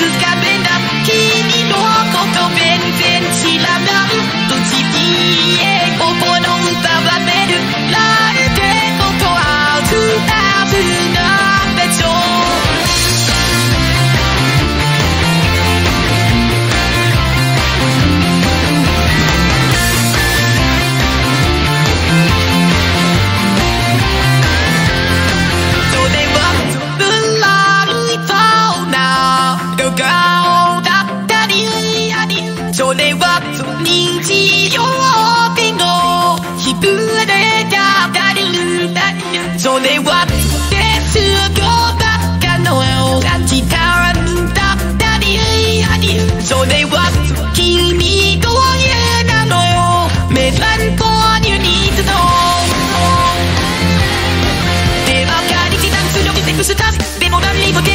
かめな君のこと全然知らない不思議へ心奪われるなんてことは二つなんでしょうそれは日曜日の日暮れがたるそれは鉄道ばっかの時間だったりそれは君と家なのよメランコリーに行くのでばかり刻む強くセクスタスでも何にも